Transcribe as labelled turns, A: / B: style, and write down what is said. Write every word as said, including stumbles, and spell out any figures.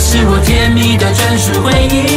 A: 是我甜蜜的专属回忆。